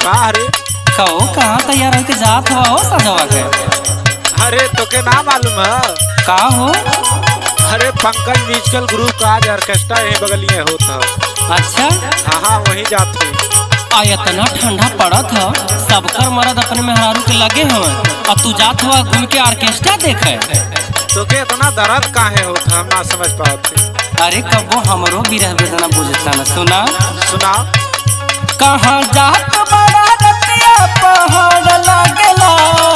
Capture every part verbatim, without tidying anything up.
का रे कहो कहाँ तैयार होके जात हुआ हो सजवा के? अरे तो के ना मालूम है का हो? अरे पंकज म्यूजिकल ग्रुप का आज ऑर्केस्ट्रा यही बगलिए होता। अच्छा हाँ हाँ वहीं जाते। आ इतना ठंडा पड़त है, सबकर मर्द अपने मेहरारू के लगे हुए और तू जात हुआ घूम के ऑर्केस्ट्रा देखे। तो के इतना दर्द काहे होता हम ना समझ पाते। अरे कबो हमरो विरह वेदना बुझता न। सुना सुना कहाँ जात बड़ा रतिया पहाड़ लागेला,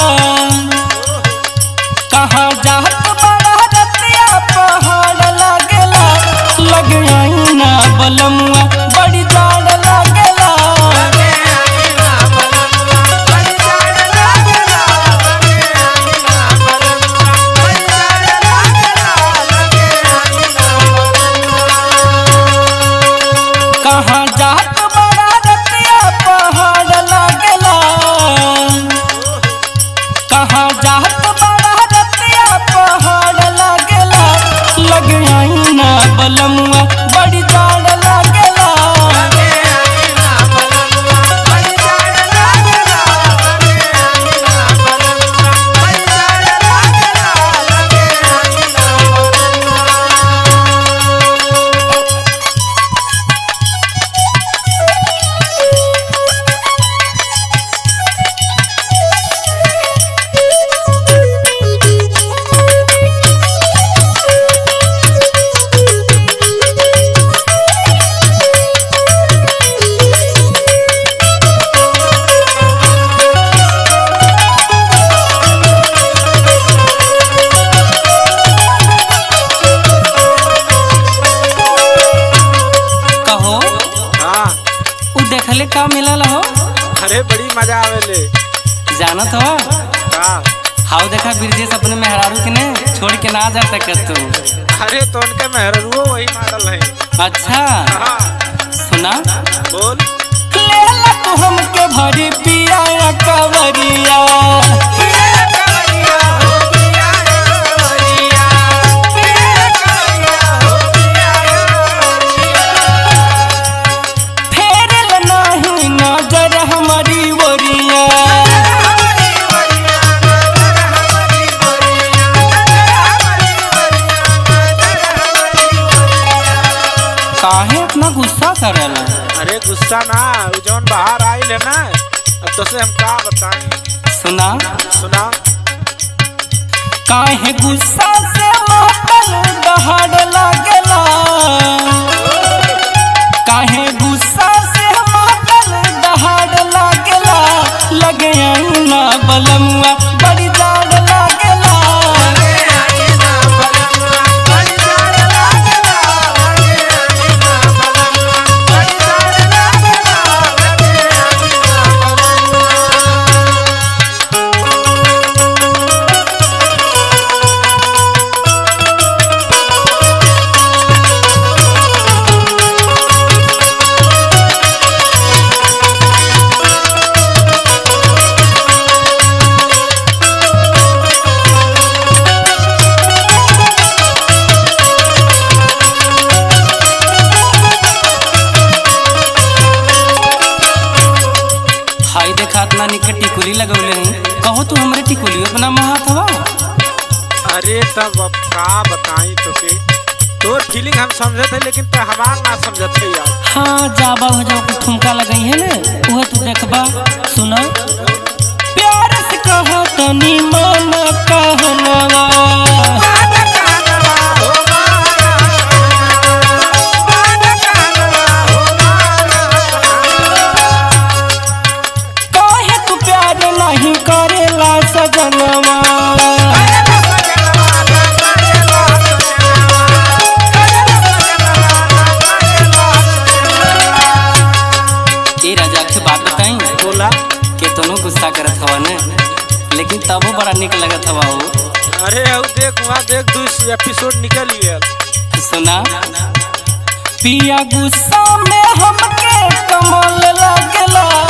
कहाँ जात बड़ा रतिया पहाड़ लागेला, लग आई ना बलमुआ बड़ी जाड़ लागेला। कहाँ जात बड़ा रतिया पहाड़ लागेला, कहाँ जात बड़ा रतिया पहाड़ लागेला, लग आई ना बलमुआ बड़ी जाड़ लागेला। देखले का मिलल हो? अरे बड़ी मजा आवेले। जानत हो का हाउ देखा बिरजेश अपने मेहरारू के ने छोड़ के ना जा सकत तू। अरे तो उनके मेहरारू वही मॉडल है। अच्छा हाँ सुना बोल। लेला तू हमके भरी पिया कवरिया, काहे इतना गुस्सा करेला? अरे गुस्सा ना जौन बाहर आई ले ना, अब तो से हम का बताएं। सुना सुना काहे गुस्सा से महतल दहाड़ लागेला, काहे गुस्सा से महतल दहाड़ लागेला, लगे आई ना बलमुआ बड़ी जाड़ लागेला। हाय देखा इतना निकट टिकुली लगौले हैं, कहो तू हमरे टिकुली अपना महात हवा। अरे तब अब का बताई तो के तोर फीलिंग हम समझते हैं लेकिन तो हमार ना समझते यार। हाँ जाबा हो जाओ कुछ ठुमका लगई है ना वह तू देखबा। सुना प्यार से कहो तनी मन कहनवा, काहे तू प्यार नहीं करेला सजनवा। ए राजा के बात बताई बोला के तनो गुस्सा करत हवा ने, लेकिन तबो बड़ा निक लगत हवा हो। अरे अब देख वहाँ देख दो एपिसोड निकल गया। सुना पिया गुस्सा में हमके कमल लगला,